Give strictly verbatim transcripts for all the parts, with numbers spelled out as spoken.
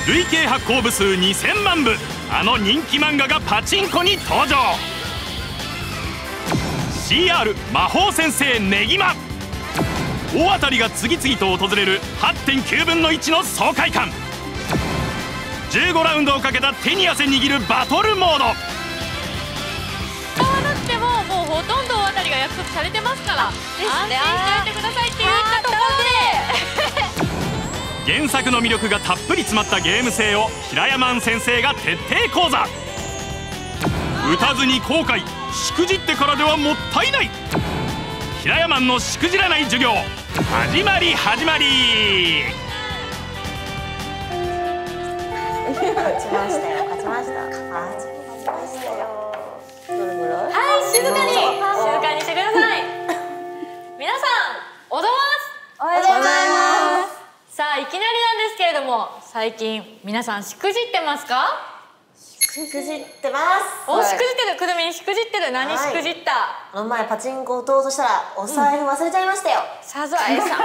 累計発行部数にせんまんぶ、あの人気漫画がパチンコに登場。 シーアール 魔法先生ねぎま、大当たりが次々と訪れる はちてんきゅうぶんのいちの爽快感。じゅうごラウンドをかけた手に汗握るバトルモード。 使わなくてももうほとんど大当たりが約束されてますから、安心してやってくださいって言ったところで原作の魅力がたっぷり詰まったゲーム性を平山ん先生が徹底講座。打たずに後悔、しくじってからではもったいない。平山んのしくじらない授業、始まり始まり。 勝ちましたよ、勝ちました。勝ちましたよ。どれぐらい？ はい、静かに静かにしてください。皆さん、おどます。 おはようございます。 さあ、いきなりなんですけれども、最近皆さんしくじってますか？ しくじってます。 お、しくじってる。くるみんしくじってる。何しくじった？ この前パチンコを打とうとしたらお財布忘れちゃいましたよ。 サザエさん。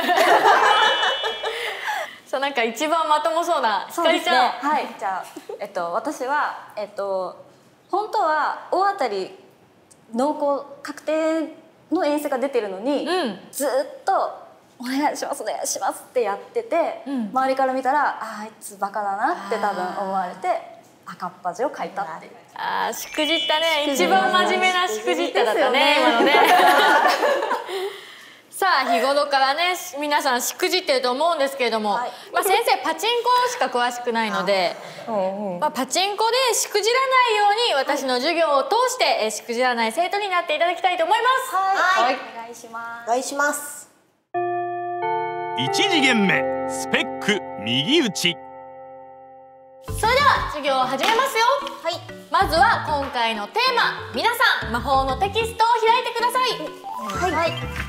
そう、なんか一番まともそうなひかりちゃん。 はい、じゃあ、えっと、私は、えっと、本当は大当たり濃厚確定の遠征が出てるのに、うん、ずっと「お願いしますお願いします」ってやってて、うん、周りから見たら「ああいつバカだな」って多分思われて赤っ端を書いたっていう。 ああ、しくじったね。一番真面目なしくじっただったね、今のね。さあ、日頃からね皆さんしくじってると思うんですけれども、はい、まあ先生パチンコしか詳しくないので、まあパチンコでしくじらないように私の授業を通してしくじらない生徒になっていただきたいと思います。 はい、 はい、お願いします。 お願いします。 いち次元目スペック右打ち。 それでは授業を始めますよ。はい、まずは今回のテーマ、皆さん魔法のテキストを開いてください。はい、はい、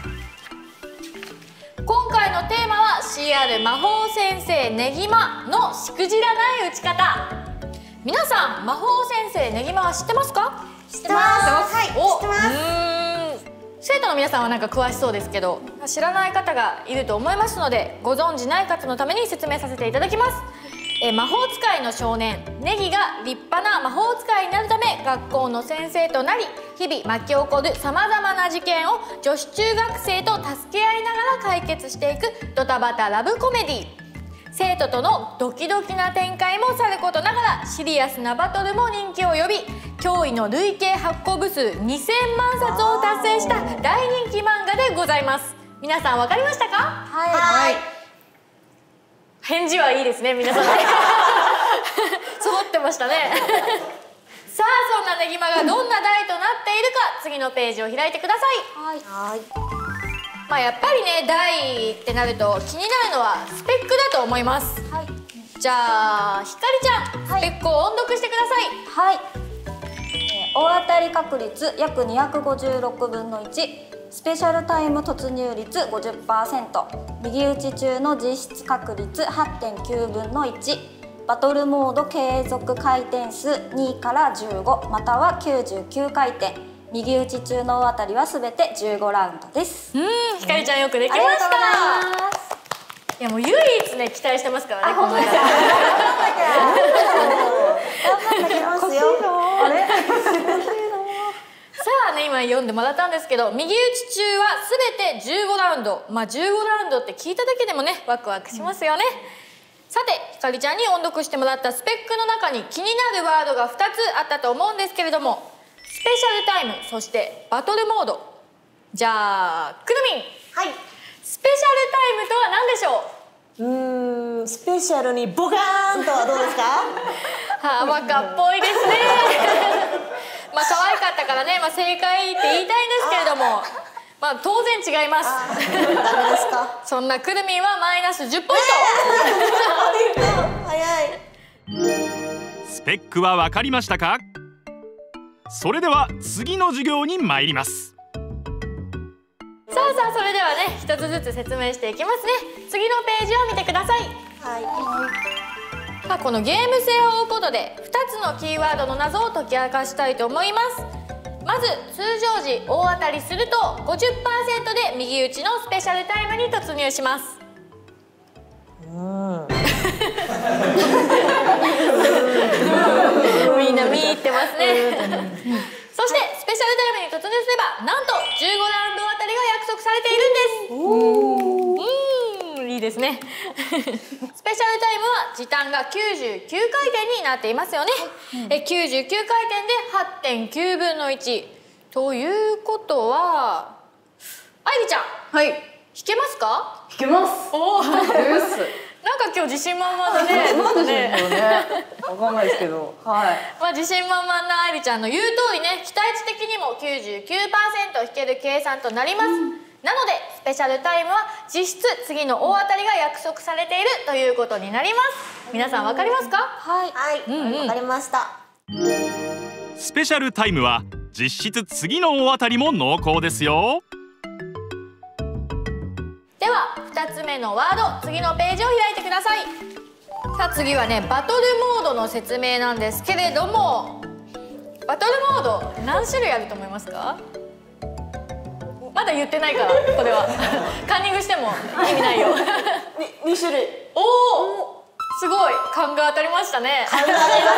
今回のテーマは シーアール 魔法先生ねぎまのしくじらない打ち方。皆さん魔法先生ねぎまは知ってますか？ 知ってます。はい、知ってます。 生徒の皆さんはなんか詳しそうですけど、知らない方がいると思いますので、ご存じない方のために説明させていただきます。え魔法使いの少年ネギが立派な魔法使いになるため学校の先生となり、日々巻き起こるさまざまな事件を女子中学生と助け合いながら解決していくドタバタラブコメディ。生徒とのドキドキな展開もさることながら、シリアスなバトルも人気を呼び、驚異の累計発行部数にせんまんさつを達成した大人気漫画でございます。皆さん分かりましたか？ はい、はい、 返事はいいですね、皆さんね。揃ってましたね。さあ、そんなねぎまがどんな題となっているか、次のページを開いてください。はい。まあやっぱりね、題ってなると気になるのはスペックだと思います。はい。じゃあひかりちゃん、はい、スペックを音読してください。はい。 えー、大当たり確率約にひゃくごじゅうろくぶんのいち。スペシャルタイム突入率 ごじゅっパーセント、 右打ち中の実質確率 はってんきゅうぶんのいち、バトルモード継続回転数にからじゅうごまたはきゅうじゅうきゅうかいてん、右打ち中の大当たりはすべてじゅうごラウンドです。 うん、ひかりちゃんよくできました。いやもう唯一ね期待してますからね、この間。 頑張ってきますよ。あれ？ さあね、今読んでもらったんですけど、右打ち中は全てじゅうごラウンド。まあじゅうごラウンドって聞いただけでもねワクワクしますよね。うん、さてひかりちゃんに音読してもらったスペックの中に気になるワードがふたつあったと思うんですけれども、スペシャルタイム、そしてバトルモード。じゃあくるみん、はい、スペシャルタイムとは何でしょう？ うーん、スペシャルにボカーンとはどうですか？ はあ、バカっぽいですね。まあ可愛かったからね、まあ、正解って言いたいんですけれども、まあ当然違います。 ダメですか？ そんなくるみんはマイナスじゅっポイント。 早い。 スペックは分かりましたか？それでは次の授業に参ります。 さあさあ、それではね一つずつ説明していきますね。次のページを見てください。はい。まあこのゲーム性を追うことでふたつのキーワードの謎を解き明かしたいと思います。まず通常時大当たりすると ごじゅっパーセント で右打ちのスペシャルタイムに突入します。 うん。 みんな見入ってますね。そしてスペシャルタイムに突入すればなんとじゅうごラウンドあたりが約束されているんです。うーん、いいですね。スペシャルタイムは時短がきゅうじゅうきゅうかいてんになっていますよね。えきゅうじゅうきゅうかいてんで はってんきゅうぶんのいちということは、愛理ちゃん、 はい、 弾けますか？ 弾けます。 おお、なんかです。 今日自信満々だね。 なんでしょうね。わかんないですけど、はい。 まあ自信満々な愛理ちゃんの言う通りね、期待値的にも きゅうじゅうきゅうパーセント 弾ける計算となります。うん、なのでスペシャルタイムは実質次の大当たりが約束されているということになります。皆さんわかりますか？ はい、 はい、うんうん、わかりました。 スペシャルタイムは実質次の大当たりも濃厚ですよ。 ではふたつめのワード、次のページを開いてください。さあ次はね、バトルモードの説明なんですけれども、バトルモード何種類あると思いますか？まだ言ってないからこれはカンニングしても意味ないよ。 にに種類。 おお、すごい勘が当たりましたね。 勘が当たりました。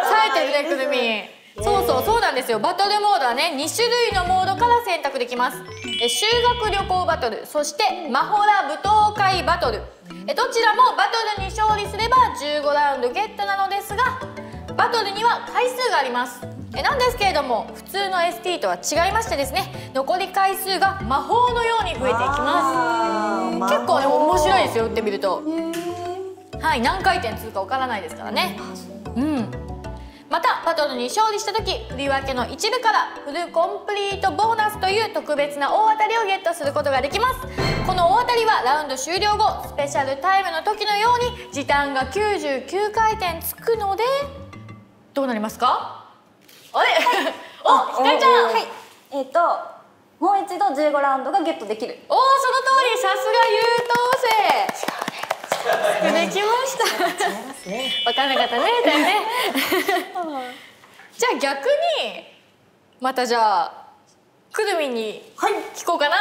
冴えてるね、くるみん。そうそうそうなんですよ。バトルモードはね、に種類のモードから選択できます。え修学旅行バトル、そしてマホラ舞踏会バトル、えどちらもバトルに勝利すればじゅうごラウンドゲットなのですが、バトルには回数があります。えなんですけれども、普通の エスティー とは違いましてですね、残り回数が魔法のように増えていきます。結構ね面白いですよ、打ってみると。はい、何回転するかわからないですからね。うん。またバトルに勝利した時、振り分けの一部からフルコンプリートボーナスという特別な大当たりをゲットすることができます。この大当たりはラウンド終了後、スペシャルタイムの時のように時短がきゅうじゅうきゅうかいてんつくので、どうなりますか？あれお、ひかりちゃん。 はい、えっともう一度じゅうごラウンドがゲットできる。 おお、その通り、さすが優等生。できました。分かんなかったね、だよね。じゃあ逆にまたじゃあくるみんに聞こうかな。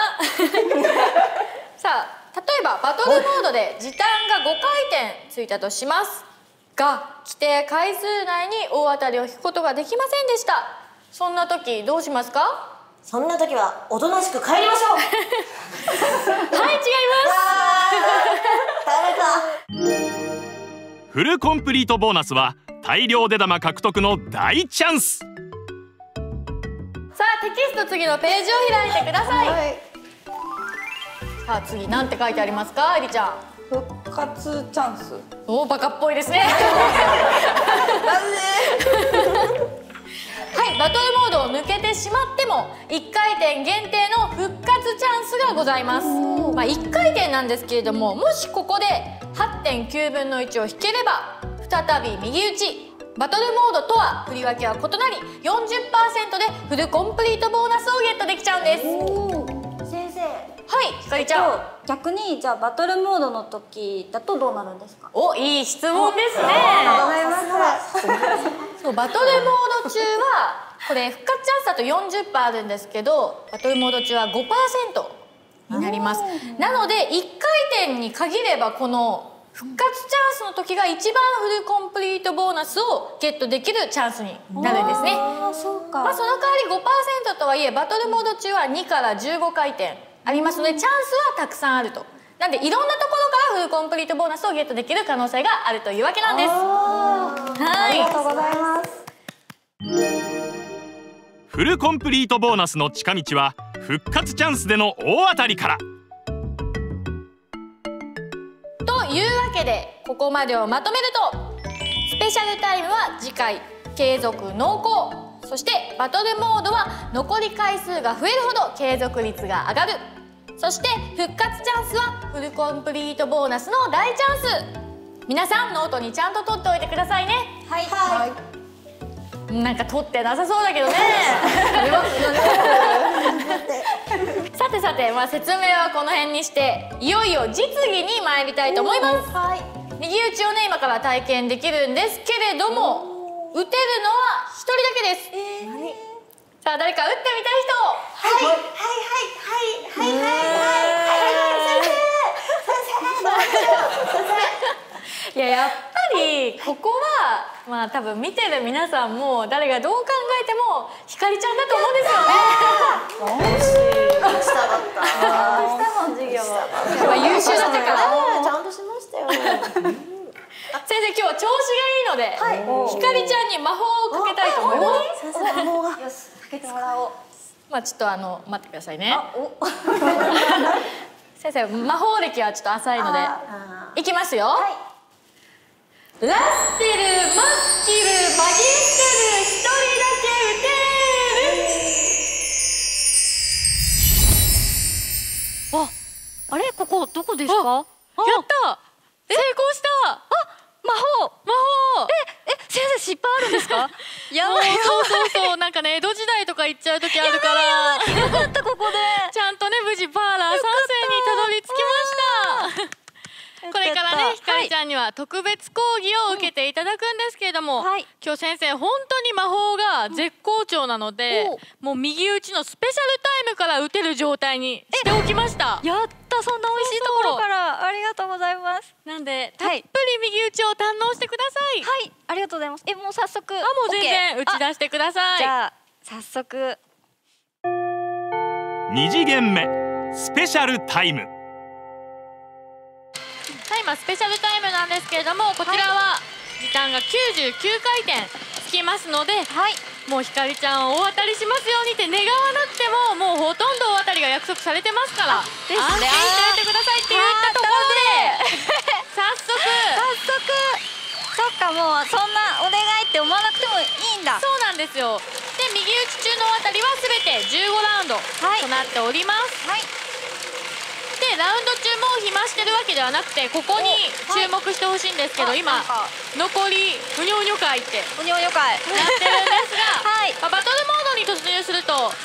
さあ例えばバトルモードで時短がごかいてんついたとしますが、規定回数内に大当たりを引くことができませんでした。そんな時どうしますか？ そんな時はおとなしく帰りましょう。 はい、違います。 フルコンプリートボーナスは大量出玉獲得の大チャンス。 さあテキスト次のページを開いてください。はい、さあ次なんて書いてありますか、愛理ちゃん。 復活チャンス。 おお、バカっぽいですね。なんで？はい、バトルモードを抜けてしまってもいっかいてん限定の復活チャンスがございます。まあいっかいてんなんですけれども、もしここで はってんきゅうぶんのいちを引ければ再び右打ち。バトルモードとは振り分けは異なり よんじゅっパーセント でフルコンプリートボーナスをゲットできちゃうんです。 先生、 はい、ひかりちゃん。 逆にじゃあバトルモードの時だとどうなるんですか？ お、いい質問ですね。そう、バトルモード中はこれ復活チャンスだと よんじゅっパーセント あるんですけど、バトルモード中は ごパーセント になります。なのでいっかいてんに限ればこの復活チャンスの時が一番フルコンプリートボーナスをゲットできるチャンスになるんですね。 あ、そうか。 まあその代わり ごパーセント とはいえバトルモード中はにからじゅうごかいてんありますので、チャンスはたくさんあると。なんでいろんなところからフルコンプリートボーナスをゲットできる可能性があるというわけなんです。 はい、ありがとうございます。 フルコンプリートボーナスの近道は復活チャンスでの大当たりから。 というわけでここまでをまとめると、スペシャルタイムは次回継続濃厚、そしてバトルモードは残り回数が増えるほど継続率が上がる、そして復活チャンスはフルコンプリートボーナスの大チャンス。皆さんノートにちゃんと取っておいてくださいね。 はい、はい、 なんか取ってなさそうだけどね。さてさて、まあ、説明はこの辺にしていよいよ実技に参りたいと思います。はい、右打ちをね今から体験できるんですけれども、打てるのはひとりだけです。えー、さあ誰か打ってみたい人。 はいはいはいはいはいはいはいはいはい、先生先生先生先生。 いやややっぱりここはまあ多分見てる皆さんも誰がどう考えてもひかりちゃんだと思うんですよね。 惜しい。下だった。 下の授業はやっぱ優秀だったからちゃんとしましたよ。 先生今日は調子がいいので、ひかりちゃんに魔法をかけたいと思います。 先生魔法が。 よし、かけてもらおう。 まあちょっとあの待ってくださいね。 お先生魔法歴はちょっと浅いのでいきますよ。 はい。 ラステルマスキルマギステル一人だけ打てる。 あ、あれここどこですか？やった。成功した。 あ、魔法魔法。 え、え、先生失敗あるんですか？やばい。 そうそうそうなんかね江戸時代とか行っちゃう時あるから。 よかったここで。 ちゃんとね無事パーラーさん世にたどり着きました。これからねひかりちゃんには特別講義を受けていただくんですけれども、 はい、 今日先生本当に魔法が絶好調なので、うん、もう右打ちのスペシャルタイムから打てる状態にしておきました。 やった、そんな美味しいところからありがとうございます。 なんでたっぷり右打ちを堪能してください。 はい、ありがとうございます。え、もう早速。あ、 もう全然打ち出してください。 じゃあ早速。 に次元目スペシャルタイム。 さあ今スペシャルタイムなんですけれども、こちらは時間がきゅうじゅうきゅうかいてんつきますので、はい、もうひかりちゃん大当たりしますようにって願わなくてももうほとんど大当たりが約束されてますから、安心してやってくださいって言ったところで早速早速そっか、もうそんなお願いって思わなくてもいいんだ。 そうなんですよ。で右打ち中の大当たりはすべてじゅうごラウンドとなっております。はい、でラウンド中も暇してるわけではなくてここに注目してほしいんですけど、はい、今残りうにょうにょ回ってうにょうにょ回やってるんですが、はい、バトルモードに突入すると、うん、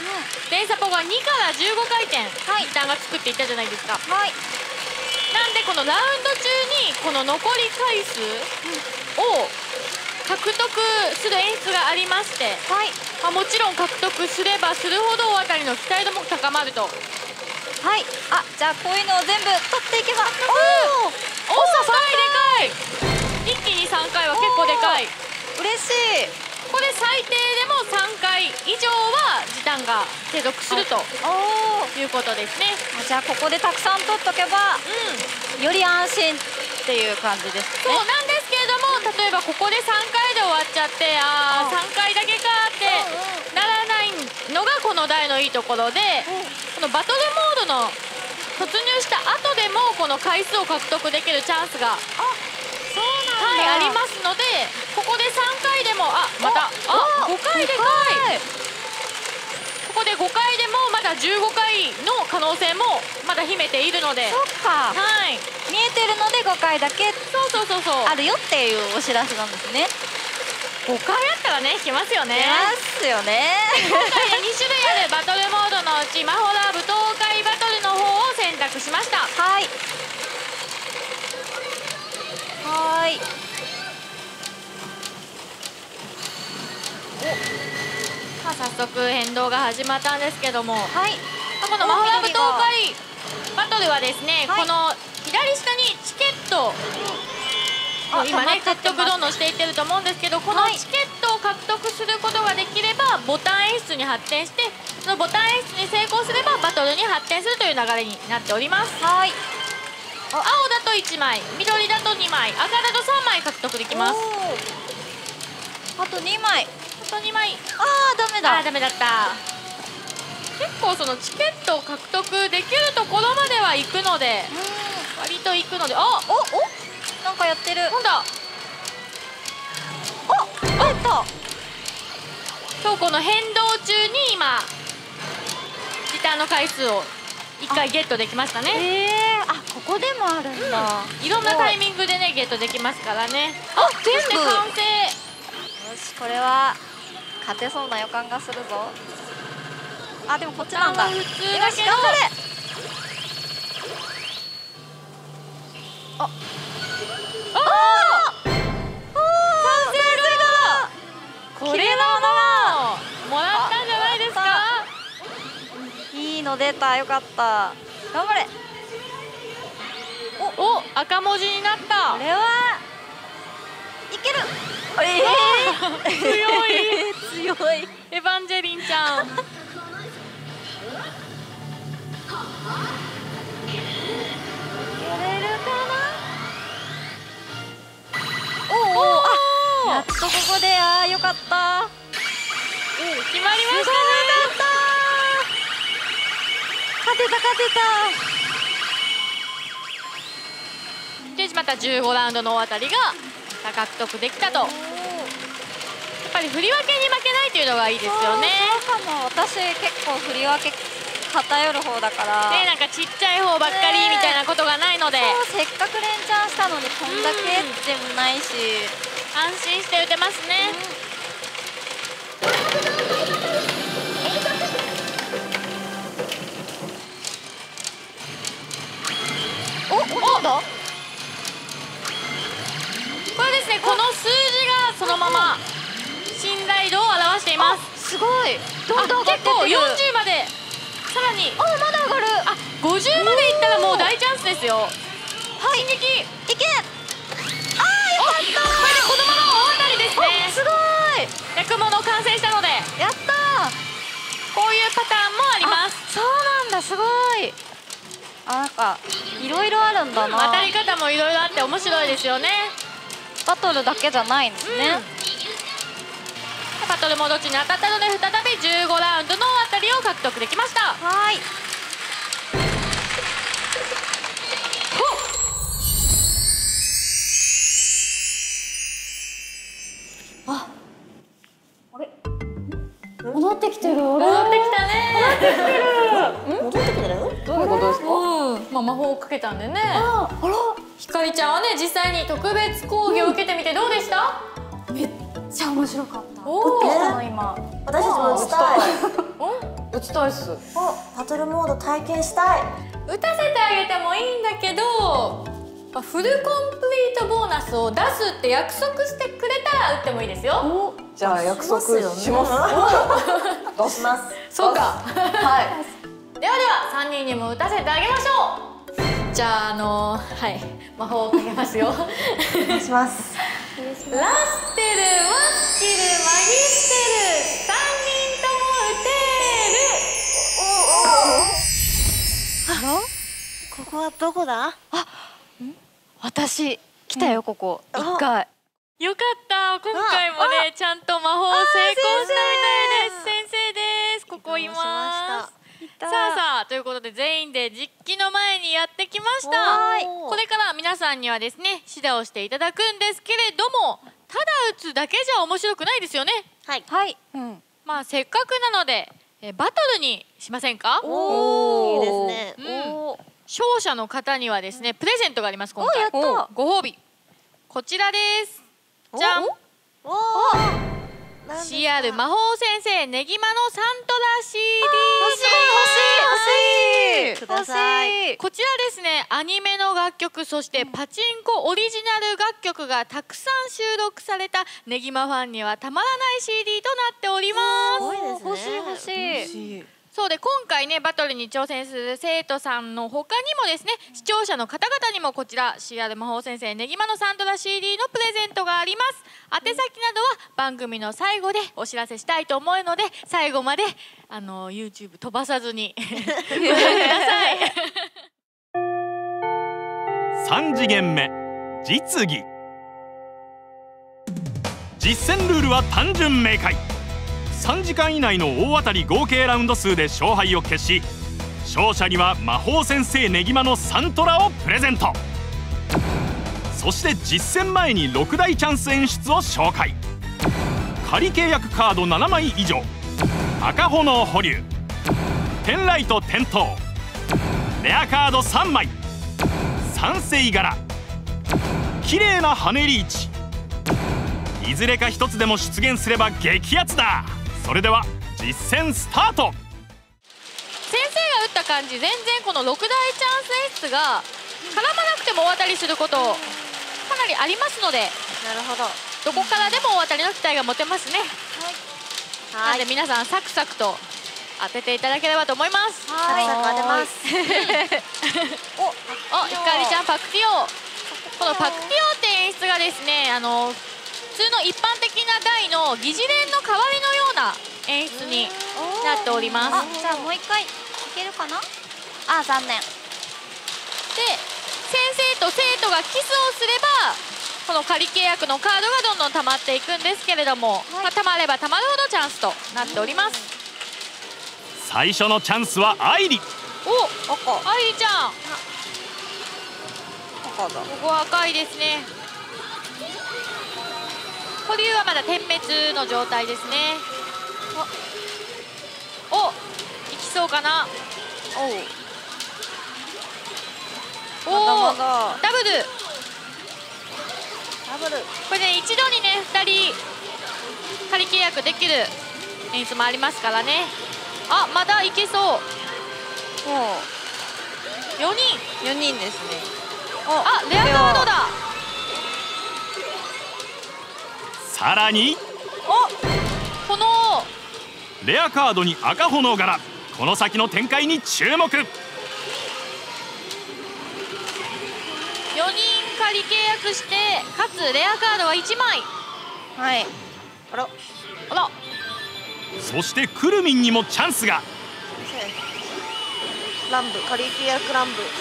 電サポがにからじゅうごかいてん時間がつくって言ったじゃないですか。はい、なんでこのラウンド中にこの残り回数を獲得する演出がありまして、はい、まあもちろん獲得すればするほど大当たりの期待度も高まると。 はい、あ、じゃあこういうのを全部取っていけば。 おお、おお、さんかいでかい。一気にさんかいは結構でかい。 嬉しい。 これ最低でもさんかい以上は時短が継続するということですね。 じゃあここでたくさん取っとけば、うん、より安心っていう感じですね。 そうなんですけれども、例えばここでさんかいで終わっちゃってああさんかいだけかってならないのがこの台のいいところで、このバトルモードの突入した後でもこの回数を獲得できるチャンスがはい、ありますので、ここでさんかいでもあまたあごかいでかい。ここでごかいでもまだじゅうごかいの可能性もまだ秘めているので、 そっか、はい、見えてるのでごかいだけそうそうそうそうあるよっていうお知らせなんですね。 ごかいあったらね来ますよね。 来ますよね。 今回でにしゅるいあるバトルモードのうち魔法ラーブ東海バトルの方を選択しました。 はいはい。 さあ早速変動が始まったんですけども、はい、この魔法ラーブ東海バトルはですね、はい、この左下にチケットを今ね獲得どんどんしていってると思うんですけど、このチケットを獲得することができればボタン演出に発展して、そのボタン演出に成功すればバトルに発展するという流れになっております。はい、青だといちまい、緑だとにまい、赤だとさんまい獲得できます。 あとにまい、 あとにまい。 ああダメだ。 あーダメだった。結構そのチケットを獲得できるところまでは行くので、割と行くので、あおおなんかやってる。 なんだ。 おやった。 そう、この変動中に今時短の回数をいっかいゲットできましたね。 ええー、あここでもあるんだ、 うん、いろんなタイミングでねゲットできますからね。あ全部完成。 よし、これは勝てそうな予感がするぞ。あでもこっちなんだ。 普通だけど。 頑張れ。あああ完成だ。これはもうもらったんじゃないですか。 いいの出た、よかった。頑張れ。 おお赤文字になった。 これはける。 えー、強い強い。 エヴァンジェリンちゃん。 いけれるかな。おお、あ、やっとここで、あーよかった。 決まりましたね。 勝てた勝てでまたじゅうごラウンドの大当たりが獲得できたと。やっぱり振り分けに負けないというのがいいですよね。 そうかも。私結構振り分け偏る方だからね、なんかちっちゃい方ばっかりみたいなことがないので、 そうせっかく連チャンしたのにこんだけでもないし、 安心して打てますね。 お、なんだ。 これですね、この数字がそのまま信頼度を表しています。 すごい。どんどん上がってってる。 結構よんじゅうまで、さらにあ、まだ上がる。 あ、ごじゅうまでいったらもう大チャンスですよ。はい、進撃。 いけ。あー、よかった。 これでこのまま大当たりですね。 すごい。 役物完成したので、 やったー。 こういうパターンもあります。 そうなんだ、すごい。あ、なんかいろいろあるんだな。 当たり方もいろいろあって面白いですよね。 バトルだけじゃないんですね。 うん、バトルもどっちに当たったので再びじゅうごラウンドの当たりを獲得できました。 はい。 あ、あれ戻ってきてる。 戻ってきたね。 戻ってきてる？ どういうことですか？ うん、まあ魔法をかけたんでね。 あ、あら、 ひかりちゃんはね、実際に特別講義を受けてみてどうでした？ めっちゃ面白かった。 おお、 打ってきたの今。 私たちも打ちたい。 打ちたいっす。 お、バトルモード体験したい。 打たせてあげてもいいんだけど、まあフルコンプリートボーナスを出すって約束してくれたら打ってもいいですよ。 じゃあ約束します。 しますします。 そうか。 はい。 ではではさんにんにも打たせてあげましょう。じゃああのはい、魔法をかけますよ。 お願いします。 ラステル、マスキル、マギステル、さんにんとも打てる。 ここはどこだ？ 私来たよ、ここ一回。 よかった、今回もねちゃんと魔法成功したみたいです。先生です。ここいます。さあさあ、ということで全員で実機の前にやってきました。これから皆さんにはですね指導をしていただくんですけれども、ただ打つだけじゃ面白くないですよね。 はいはい。うん。 まあせっかくなのでえバトルにしませんか？ おお、いいですね。 うん、勝者の方にはですねプレゼントがあります。今回お、やった。 ご褒美こちらです。じゃん。 おお。 シーアール 魔法先生ねぎまのサントラ シーディー欲しい欲しい欲しいください。 こちらですね、アニメの楽曲、そしてパチンコオリジナル楽曲がたくさん収録されたねぎまファンにはたまらない シーディー となっております。 すごいですね。 欲しい欲しい。 そうで、今回ねバトルに挑戦する生徒さんの他にもですね、視聴者の方々にもこちら シーアール 魔法先生ねぎまのサントラ シーディー のプレゼントがあります。宛先などは番組の最後でお知らせしたいと思うので、最後まであの YouTube 飛ばさずにご覧ください。 さん次元目実技。実践ルールは単純明快。さんじかん以内の大当たり合計ラウンド数で勝敗を決し、勝者には魔法先生ねぎまのサントラをプレゼント。そして実践前にろく大チャンス演出を紹介。仮契約カードななまい以上、赤炎保留、ペンライト点灯、レアカードさんまい、三星柄、綺麗な羽リーチ。いずれか一つでも出現すれば激アツだ。それでは実践スタート。 先生が打った感じ、全然このろく大チャンス演出が絡まなくても大当たりすることかなりありますので、 なるほど。 どこからでも大当たりの期待が持てますね。なので皆さんサクサクと当てていただければと思います。 はい、サクサク当てます。 お、お、ひかりちゃんパクティオ。このパクティオって演出がですね、あの普通の一般的な台の疑似連の代わりのような演出になっております。 あ、じゃあもう一回いけるかな。あ、残念。 で先生と生徒がキスをすればこの仮契約のカードがどんどん溜まっていくんですけれども、はい、まあ、溜まれば溜まるほどチャンスとなっております。 最初のチャンスは愛理。 お、赤。愛理ちゃん。 赤だ。 ここは赤いですね。保留はまだ点滅の状態ですね。お、お、いきそうかな。おう。おお、ダブル。 ダブル。 これね、一度にね、二人仮契約できる演出もありますからね。あ、まだいけそう。もうよにん。 よにんですね。 あ、レアカードだ。 さらにこのレアカードに赤炎柄。この先の展開に注目。 よにん仮契約して、かつレアカードはいちまい。 はい。あら。 あら。 そしてくるみんにもチャンスが。 ランブ、仮契約ランブ。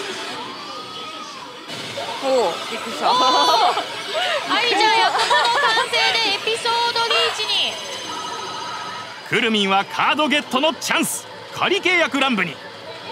おお、びっくりした。 愛ちゃんやこの完成でエピソードリーチに。 くるみんはカードゲットのチャンス。仮契約乱舞に。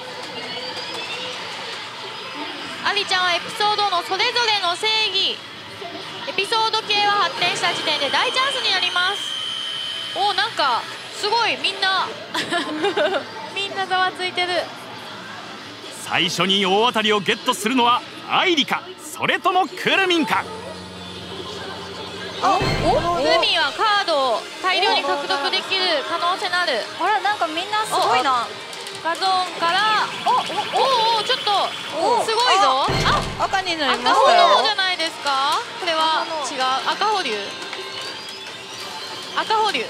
アリちゃんはエピソードのそれぞれの正義、エピソード系は発展した時点で大チャンスになります。おー、なんかすごいみんなみんなざわついてる。 最初に大当たりをゲットするのは愛理か、それともくるみんか。 あ、お、くるみんはカードを大量に獲得できる可能性のある。 あら、なんかみんなすごいな。 ガゾーンからおおお、ちょっとすごいぞ。あ、 赤になりま赤したよ。 炎じゃないですか。これは違う。赤保留、赤保留。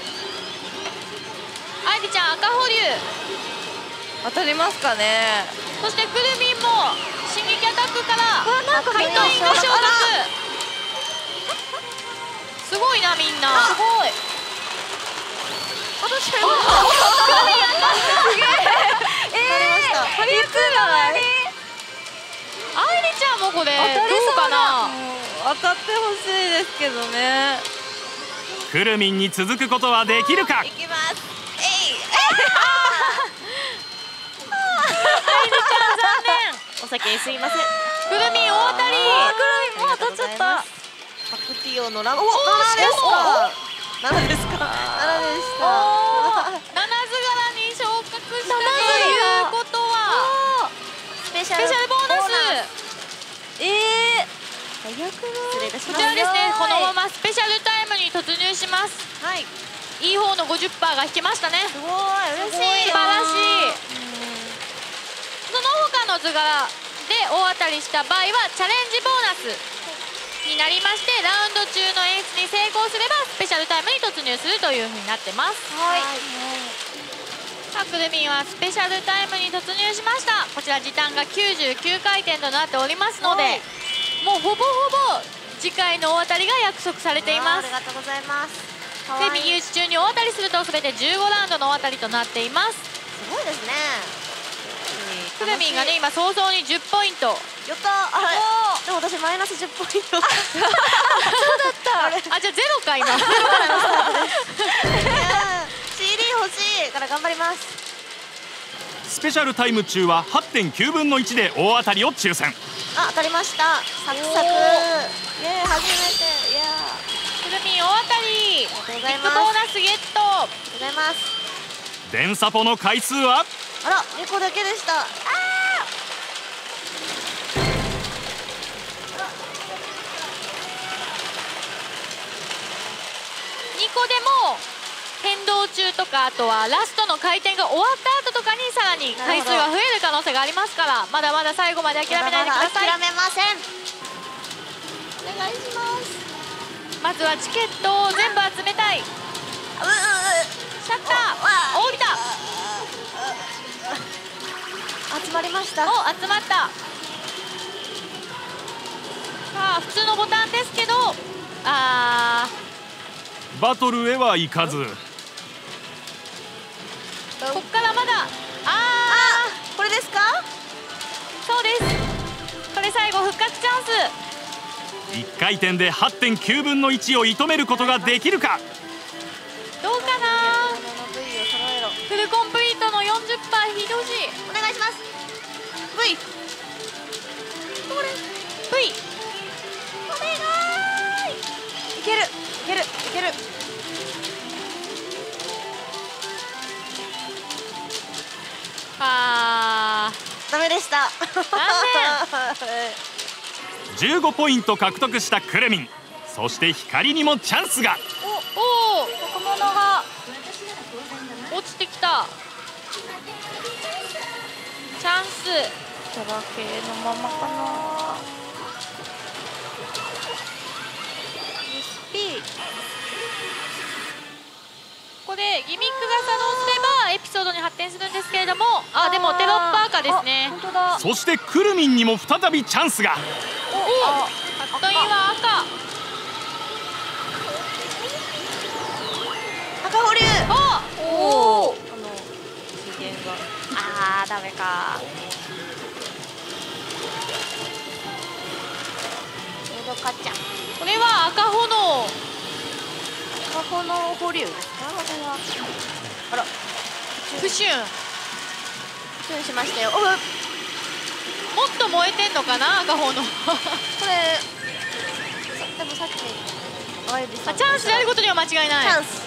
愛理ちゃん赤保留。 当たりますかね。 そしてくるみんも進撃アタックからなんかカイトインが昇格。すごいな、みんな。 すごい。 私はすげえ。ええ。 ハリウッドなのに。 愛理ちゃんもこれ当たりそうどうかな。 当たってほしいですけどね。 くるみんに続くことはできるか。 いきます。えい。 愛理ちゃん残念。 お酒すいません。 くるみん大当たり。 くるみんもう当たっちゃった。パクティオのラン。お、七ですか。七ですか。七でした。 七図柄に昇格したということはスペシスペシャルボーナス。 ええ。最悪だ。失礼いたします。 こちらですね、このままスペシャルタイムに突入します。 はい。 いい方の ごじゅっパーセント が引けましたね。 すごい嬉しい。 素晴らしい。その他の図柄で大当たりした場合はチャレンジボーナスになりまして、ラウンド中の演出に成功すればスペシャルタイムに突入するというふうになってます。 はい。 さあ、くるみんはスペシャルタイムに突入しました。こちら時短がきゅうじゅうきゅうかいてんとなっておりますので、はい、もうほぼほぼ次回の大当たりが約束されています。 ありがとうございます。 で、右打ち中に大当たりすると全てじゅうごラウンドの大当たりとなっています。 すごいですね。 くるみんがね、今早々にじゅっポイント。 やったー。あれでも私マイナスじゅっポイント。そうだった。あ、じゃあゼロか今。 シーディー 欲しいから頑張ります。 スペシャルタイム中は はってんきゅうぶんのいちで大当たりを抽選。 あ、当たりました。サクサク。イエーイ、初めて。いやー。 くるみん大当たり。 ありがとうござビッいます。 グボーナスゲット。 ありがとうございます。 電サポの回数はあら、にこだけでした。あにこでも変動中とか、あとはラストの回転が終わった後とかにさらに回数が増える可能性がありますから、まだまだ最後まで諦めないでください。 諦めません。お願いします。 まずはチケットを全部集めたい。 うううシャッター降りた。 集まりました。 お、集まった。さあ、普通のボタンですけど、あーバトルへは行かず。 こっからまだ、ああ、これですか？ ーそうです。これ最後復活チャンス。 いっかい転で はってんきゅうぶんのいちを射止めることができるか。 どうかな。フルコンプリートの よんじゅっパーセント 引いてほしい。 お願いします。V。これ V。 お願い。いけるいけるいける。 あダメでした。 残じゅうごポイント獲得したクルミン。そして光にもチャンスが。 おお、小物が落ちてきた。チャンスドラ系のままかな。 エスピー。 ここでギミックが作動すればエピソードに発展するんですけれども、あ、でもテロップ赤ですね。 本当だ。 そしてクルミンにも再びチャンスが。 おお、カットインは赤。 赤保留。 あ、 おお。あの次元が。 あーダメか。 のどかちゃん。 これは赤炎。 赤炎保留ですか？これは。あら。 プシュン。 プシュンしましたよ。お、 もっと燃えてんのかな、赤炎。 これ。でもさっき。あれです。 あ、チャンスであることには間違いない。 チャンス。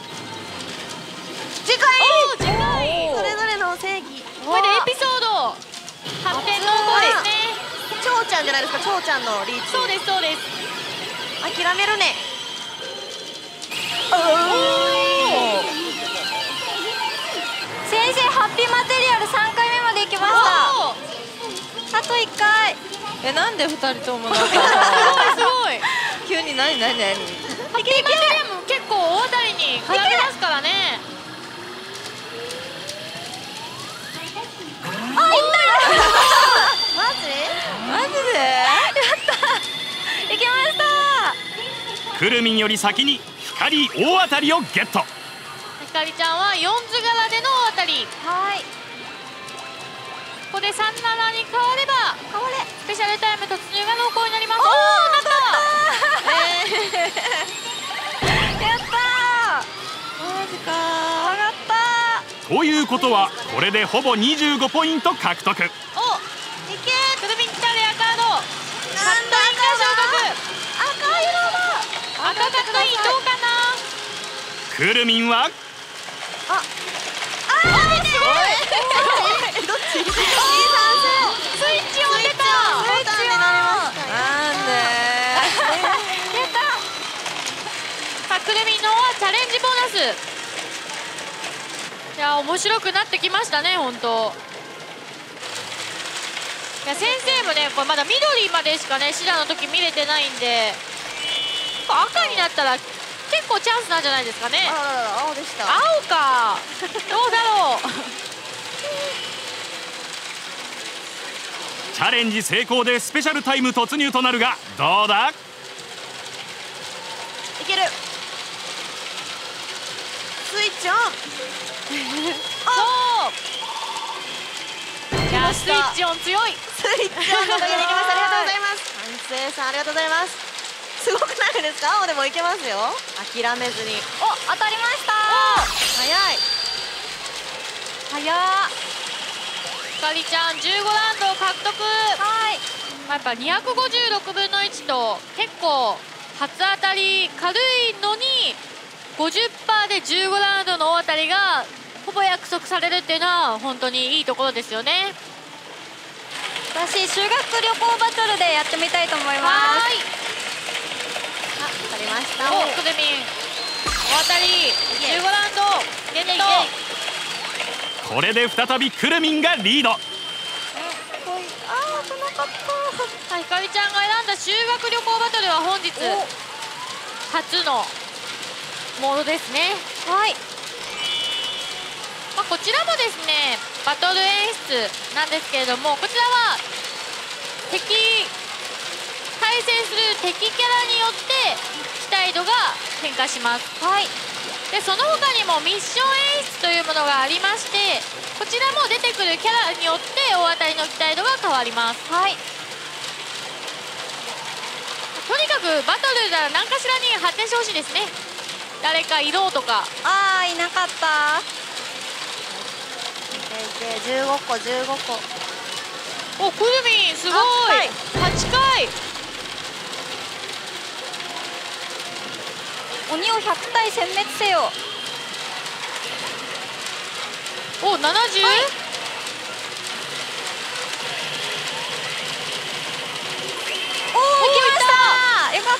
次回。 おー、次回。 それぞれの正義。 これでエピソード発展濃厚ですね。 ちょうちゃんじゃないですか。ちょうちゃんのリーチ。 そうですそうです。 諦めるね。 おお。 先生、ハッピーマテリアルさんかいめまで行きました。あといっかい。 え、なんで二人ともなんかすごいすごい。 急に何何何。 ハッピーマテリアム結構大当たりに絡めますからね。 マジ？マジで？ 行きました。 クルミンより先に光大当たりをゲット。 ひかりちゃんはよん図柄での大当たり。 はい。 ここでさんななに変われば変われ。 スペシャルタイム突入が濃厚になります。おお、 やったー。マジかー。 上がった。 ということはこれでほぼにじゅうごポイント獲得。 お、いけ。クルミン来たレアカード。カットインが昇格。 赤色だ。 赤カットインどうかな。 クルミンはあ、すごい。どっち？いいスイッ算チを出た。 スイッチになりました。なんで？ さあ、クルミンの方はチャレンジボーナス。いや、面白くなってきましたね、本当。いや、先生もね、これまだ緑までしかね、シダの時見れてないんで、赤になったら結構チャンスなんじゃないですかね。 あららら、青でした。 青か。どうだろう。 チャレンジ成功でスペシャルタイム突入となるが、どうだ。 いける。スイッチオン。 そう。いや、スイッチオン強い。 スイッチオンのおかげでいきました。ありがとうございます。反省さん、ありがとうございます。すごくないですか？青でもいけますよ。諦めずに。 お、当たりました。 早い。 早っ。ひかりちゃんじゅうごラウンド獲得。 はい。 まあ、やっぱにひゃくごじゅうろくぶんのいちと結構初当たり軽いのに ごじゅっパーセント でじゅうごラウンドの大当たりがほぼ約束されるっていうのは本当にいいところですよね。 私、修学旅行バトルでやってみたいと思います。 はーい。 あ、当たりました。 お、くるみん大当たりじゅうごラウンドゲット。 これで再びクルミンがリード。 あー、危なかった。 さあ、ひかりちゃんが選んだ修学旅行バトルは本日初のモードですね。 はい。 まあ、こちらもですねバトル演出なんですけれども、こちらは敵対対戦する敵キャラによって期待度が変化します。はい。でその他にもミッション演出というものがありまして、こちらも出てくるキャラによって大当たりの期待度が変わります。はい。とにかくバトルなら何かしらに発展してほしいですね。誰かいろうとか。 ああいなかった。 いけいけ、じゅうごこじゅうごこ。 おくるみんすごい。はちかい。 鬼をひゃくたい殲滅せよ。 おななじゅう、はい、 おお行きました。よかった。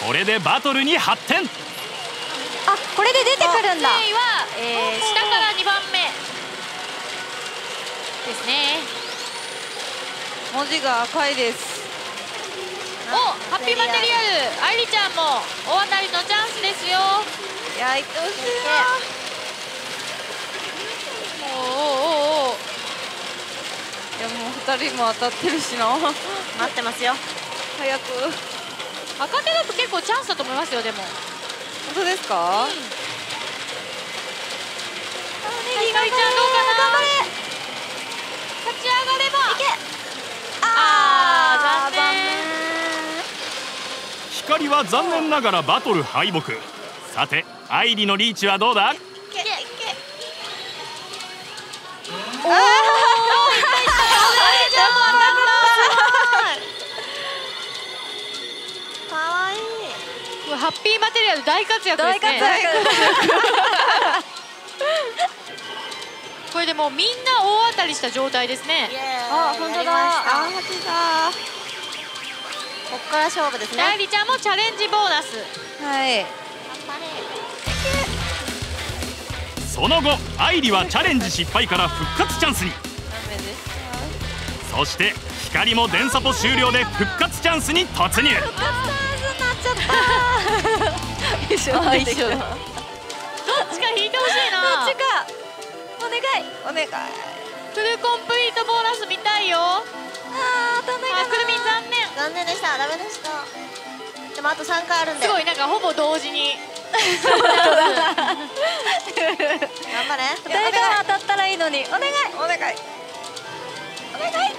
これでバトルに発展。 あこれで出てくるんだ。 順位は、えー、下からにばんめですね。 文字が赤いです。 おハッピーマテリアル、愛梨ちゃんも大当たりのチャンスですよ。 いや、いってほしいな。 おおおお。 いやもうふたりも当たってるしな。 待ってますよ。 早く。 赤手だと結構チャンスだと思いますよ。でも本当ですか？ うん。ひかりちゃんどうかな。 頑張れ。 立ち上がれば。いけ。 ああ残念。 光は残念ながらバトル敗北。さて愛梨のリーチはどうだ？ いけいけ。 おお。 かわいい。 ハッピーマテリアル大活躍ですね。 大活躍。 これでもうみんな大当たりした状態ですね。 あ本当だ。あはちだ。こっから勝負ですね。 愛梨ちゃんもチャレンジボーナス。 はい。 その後愛梨はチャレンジ失敗から復活チャンスに。そして光も電サポ終了で復活チャンスに突入。 復活チャンスになっちゃった。一緒だ一緒だ。 どっちか引いてほしいな。 どっちかお願いお願い。 フルコンプリートボーナス見たいよ。 あー当たんないかな。 あくるみん残念。 残念でした。ダメでした。でもあとさんかいあるんで。 すごいなんかほぼ同時に。 頑張れ。 誰かが当たったらいいのに。お願いお願い。 お願い。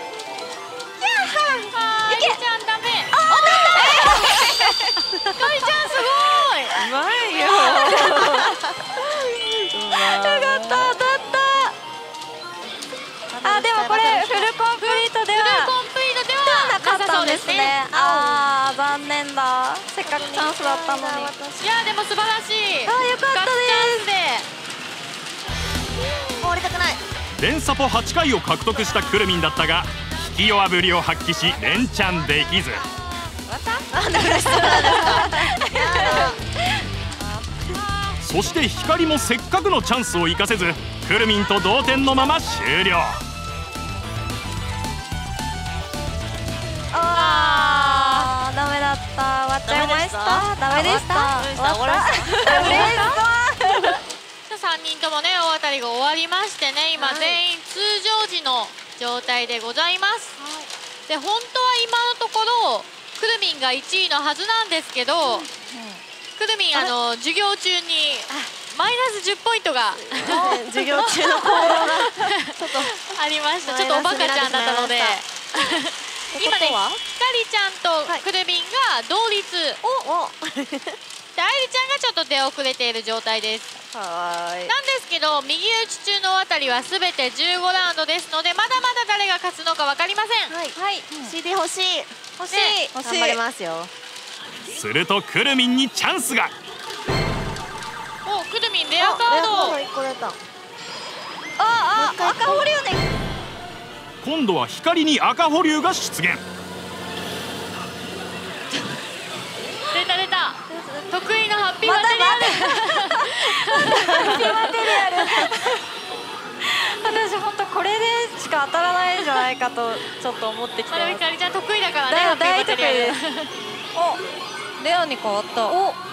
あー、愛梨ちゃんダメ。あ、当たった。愛梨ちゃんすごい。 うまいよ。 よかった当たった。あでもこれフルコンプリートではフルコンプリートではなかったんですね。ああ残念だ。せっかくチャンスだったのに。 いやでも素晴らしい。 あよかったです。 もう降りたくない。 連サポはちかいを獲得したくるみんだったが引き弱ぶりを発揮し連チャンできず。そして光もせっかくのチャンスを生かせずくるみんと同点のまま終了。 あーダメだった。終わっちゃいました。ダメでした。終わった。 さんにんともね大当たりが終わりましてね、今全員通常時の状態でございます。で本当は今のところくるみんがいちいのはずなんですけど、くるみんあの授業中にマイナスじゅっポイントが授業中の行動がちょっとありました。ちょっとおバカちゃんだったので今ねひかりちゃんとくるみんが同率。 おおで愛梨ちゃんがちょっと出遅れている状態です。 はい。 なんですけど右打ち中の大当たりはすべてじゅうごラウンドですのでまだまだ誰が勝つのか分かりません。 はい、はい、シーディー 欲しい欲しい頑張りますよ。 するとくるみんにチャンスが。 おくるみんレアカード。 いっこ出た。 ああ赤保留ね。 今度は光に赤保留が出現。 出た出た。得意のハッピーマテリアル。 ハッピーマテリアル。私本当これでしか当たらないんじゃないかとちょっと思ってきてます。 ひかりちゃん得意だからね。ハッピーマテリアル。 おレアに変わった。 おお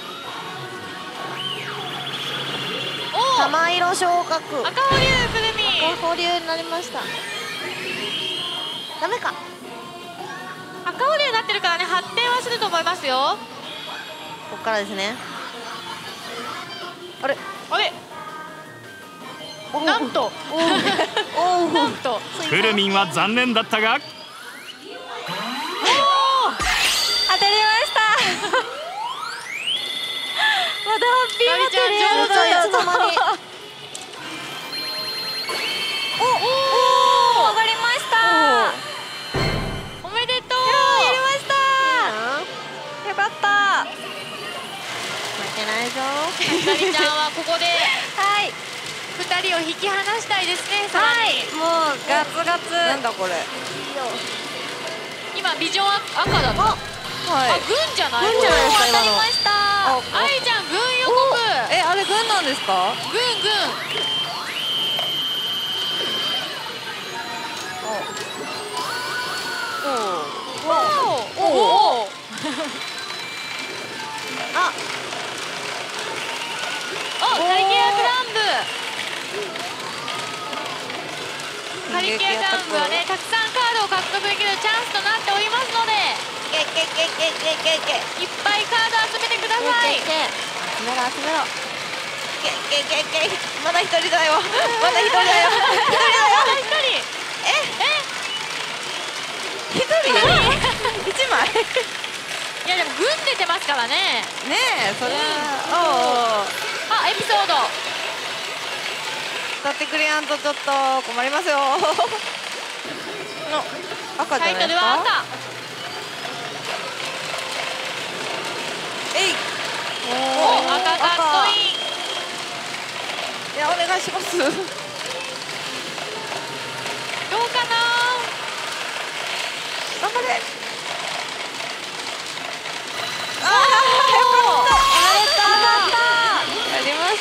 玉色昇格。 赤保留くるみ。 赤保留になりました。 ダメか。 赤腕になってるからね、発展はすると思いますよ。 ここからですね。あれあれなんとおおなんとくるみんは残念だったが、 当たりましたまだハッピーガビちゃん上手いつの間におお上がりましたおめでとう。 やりましたよかった負けないぞ。 ガビちゃんはここではいふたりを引き離したいですね。さらにもうガツガツなんだこれ。 今ビジョン赤だった。 はい。 あ、軍じゃない？ 軍じゃないですか今の。 当たりましたあ、 愛ちゃん軍予告。 え、あれ軍なんですか？ 軍軍。おおおお。 あ、 お、カリケアクランブ。カリケアクランブはね、たくさんカードを獲得できるチャンスとなっておりますので、 けけけけけけけ。 いっぱいカード集めてください。 集めろ集めろ。けけけけ。まだ一人だよ。まだ一人だよ。一人だよ。 まだ一人。 え一人？一枚？ いやでも軍出てますからね。 ねえ、それは。 あ、エピソード。 歌ってくれやんとちょっと困りますよ。の赤じタイトルゃないですか？ は赤。 えい。 お、赤カットイン。 いや、お願いします。 どうかな。 頑張れ。やりました。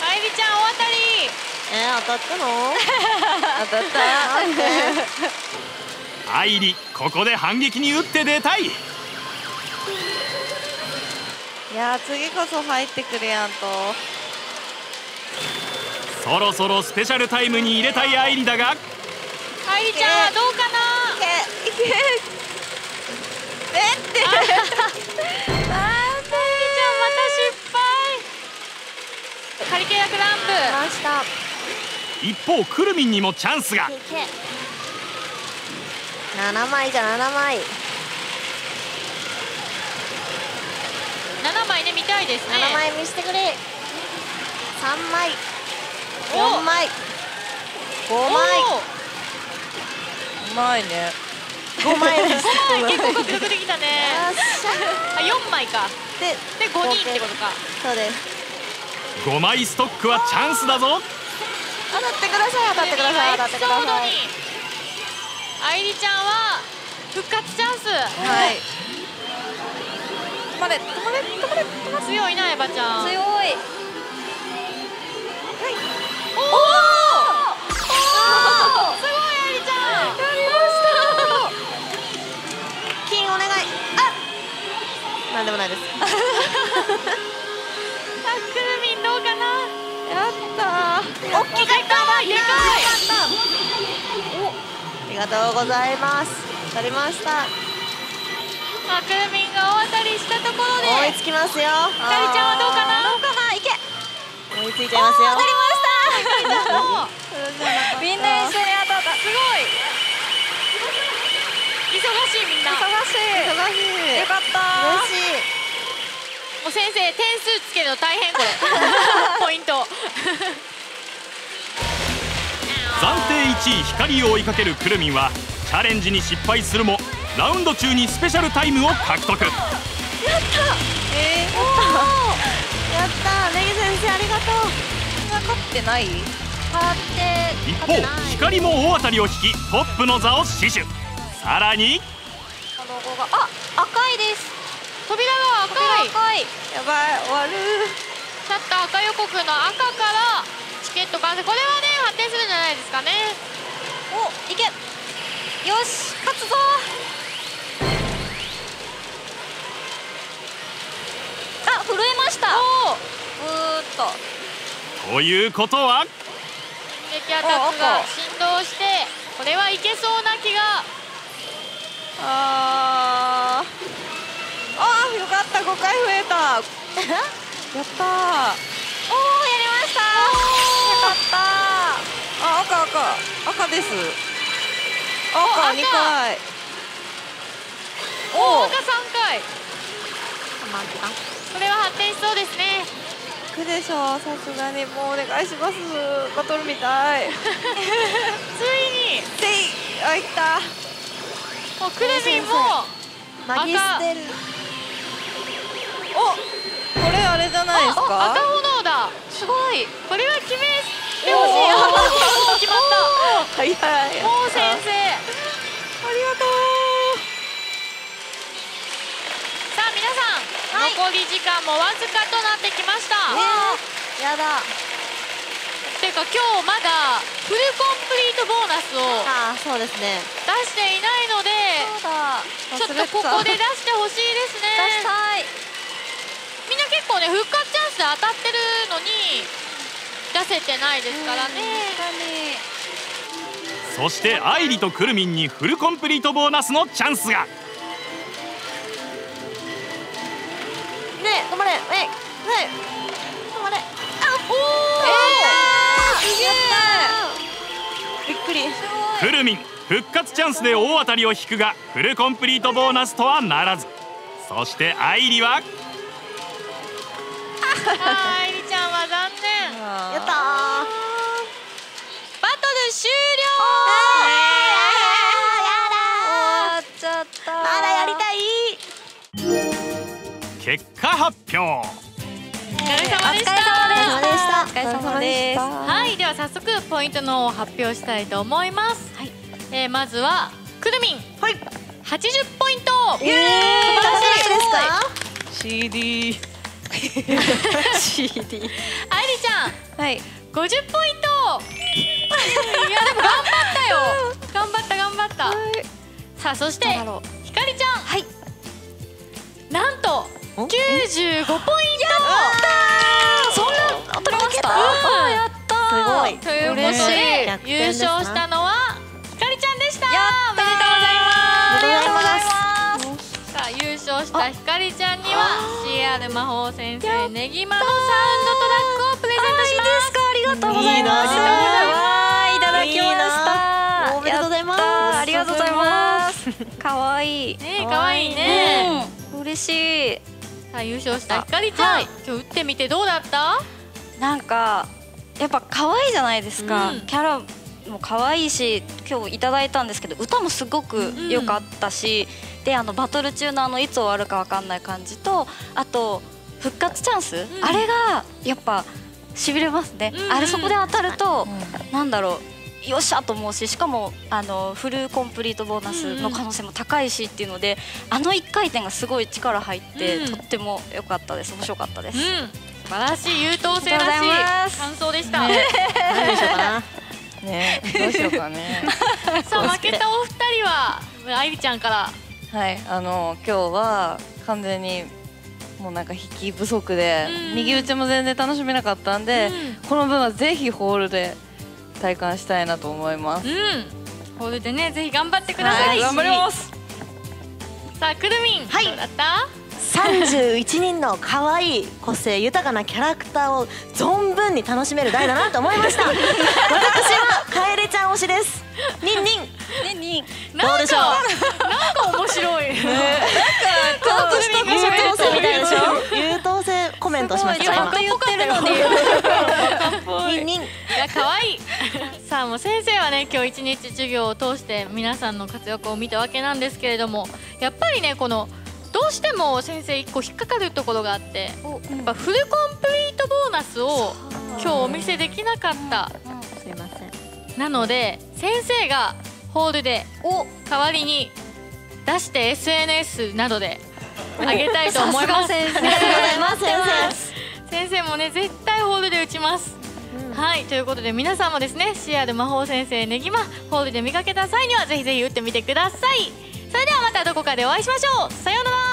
あいりちゃん大当たり。 えー、当たったの？ 当たった。 愛理ここで反撃に打って出たい。 いやー、次こそ入ってくれやんと。 そろそろスペシャルタイムに入れたい愛理だが、 あいりちゃんはどうかな。 いけいけ。えって。 あいりちゃんまた失敗。カリケアクランブ。 ました。 一方くるみんにもチャンスが。 ななまいじゃななまい。 ななまいね、見たいですね。 ななまい見せてくれ。さんまい。 およんまい。ごまい。 うまいね。 ごまいです。 ごまい結構獲得できたね。 よっしゃ。 あ、よんまいか。 で、 でごにんってことか。 そうです。 ごまいストックはチャンスだぞ。 当たってください。当たってください。当たってください。 あいりちゃんは復活チャンス。 はい。止まれ、止まれ、止まれ、止まれ。 強いな、エバちゃん。 強いおお。おお。すごい、あいりちゃん。やりました。 金お願い。あ。なんでもないです。 あ、くるみんどうかな。 やったー。 大きかった。でかい。 ありがとうございます。当たりました。 あ、くるみんが大当たりしたところで。 追いつきますよ。 かりちゃんはどうかな。 どうかな。いけ。追いついちゃいますよ。 当たりましたおーみんな一緒に当たったすごい。忙しいみんな。 忙しい忙しい。 よかった嬉しい。 もう先生点数つけるの大変これ。ポイント。 暫定いちい光を追いかけるくるみんはチャレンジに失敗するもラウンド中にスペシャルタイムを獲得。 えー、やったー。ネギ先生ありがとう。 勝ってない？ 勝って一方光も大当たりを引きトップの座を死守。さらにこの子があ赤いです。 扉が赤い。 赤いやばい、終わる。 シャッター赤予告の赤からチケット完成。これはね発展するんじゃないですかね。 おいけよし勝つぞ。あ震えました。 おお。 うーっとということは撃アタックが振動してこれはいけそうな気があーあー、よかった、ごかい増えたやったー。 おお、やりました。よかったあ、赤赤赤です。赤にかい。 おお、赤さんかい。これは発展しそうですね。 いくでしょう、さすがにもうお願いします。バトルみたい。 ついにせい、あ、いった。 もうくるみんもマギステル。 お、これあれじゃないですか。 赤炎だ。 すごい。 これは決めてほしい。赤炎決まっ早い。 た。もう先生。 ありがとさあ皆さん、残り時間もわずかとなってきました。 やだ。 ていうか今日まだフルコンプリートボーナスをあー、そうですね。 出していないので、 そうだ。 ちょっとここで出してほしいです出しね。 たい。 みんな結構ね、復活チャンスで当たってるのに出せてないですからね。 確かに。 そして愛理とくるみんにフルコンプリートボーナスのチャンスが。 ね、止まれ。え、ね、止まれ。あ、おお。 びっくり。 くるみん復活チャンスで大当たりを引くがフルコンプリートボーナスとはならず。そして愛理はあー、愛理ちゃんは残念。 やったー。 バトル終終わっちゃった。 まだやりたい。 結果発表。 了。お疲れ様でした。 お疲れ様でした。 お疲れ様です。 はい、では早速ポイントの方を発表したいと思います。はい、えー、まずはくるみん。はい。はちじゅうポイント。 イエーイ。素晴らしいですか。 シーディー。 シーディー。 愛理ちゃん。 はい。 ごじゅうポイント。いやでも頑張ったよ。頑張った頑張った。さあそしてひかりちゃん。はい。なんときゅうじゅうごポイント。 そんな当たりました。 うん、やった。 すごい。 ということで優勝したのはひかりちゃんでした。おめでとうございます。 ありがとうございます。 さあ優勝したひかりちゃんには シーアール 魔法先生ねぎまのサウンドトラックをプレゼントします。 ありがとうございます。いただきました。 おめでとうございます。 ありがとうございます。可愛い。 ねえ、可愛いね。 嬉しい。 さあ優勝したひかりちゃん、今日打ってみてどうだった？ なんかやっぱ可愛いじゃないですか。キャラも可愛いし、今日いただいたんですけど歌もすごく良かったし、であのバトル中のあのいつ終わるかわかんない感じと、あと復活チャンス、あれがやっぱしびれますね。あれそこで当たるとなんだろう、よっしゃと思うし、しかもあのフルコンプリートボーナスの可能性も高いしっていうので、あのいっかい転がすごい力入ってとっても良かったです。面白かったです。 素晴らしい優等生らしい感想でした。 何でしょうかな。 ね、どうしようかね。 さあ負けたお二人は愛理ちゃんから。 はい、あの今日は完全にもうなんか引き不足で、右打ちも全然楽しめなかったんで、この分はぜひホールで体感したいなと思います。 うん、ホールでねぜひ頑張ってください。 はい、頑張ります。 さあくるみん、はい、どうだった？ さんじゅういちにんの可愛い個性豊かなキャラクターを存分に楽しめる台だなと思いました。私はカエレちゃん推しです。ニンニンねにどうでしょう。 なんか面白い。 なんかちょっと優等生みたいでしょ。優等生コメントしました。 今言ってるのに。 ニンニン。 いや可愛い。さあもう先生はね今日一日授業を通して皆さんの活躍を見たわけなんですけれども、やっぱりねこのどうしても先生一個引っかかるところがあって、やっぱフルコンプリートボーナスを今日お見せできなかった。 すいません。 なので先生がホールで代わりに出して エスエヌエス などであげたいと思います。 ありがとうございます先生。先生もね絶対ホールで打ちます。はい、ということで皆さんもですね シーアール 魔法先生ねぎまホールで見かけた際にはぜひぜひ打ってみてください。それではまたどこかでお会いしましょう。さようなら。